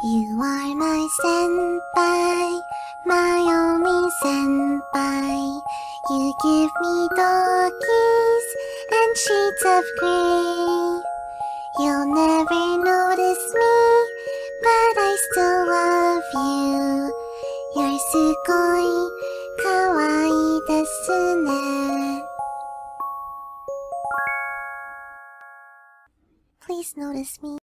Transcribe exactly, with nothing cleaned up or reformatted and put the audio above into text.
You are my senpai, my only senpai. You give me doggies and shades of grey. You'll never notice me, but I still love you. You're sugoi kawaii desu ne. Please notice me.